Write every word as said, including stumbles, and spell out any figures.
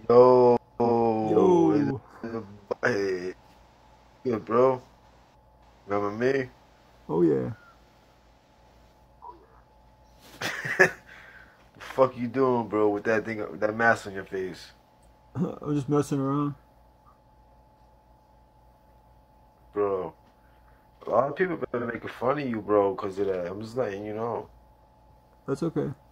Yo, is Yo. it, hey, good, bro. Remember me? Oh yeah. The fuck you doing, bro, with that thing, with that mask on your face, I'm just messing around. bro? A lot of people been making fun of you, bro, because of that. I'm just letting you know. That's okay.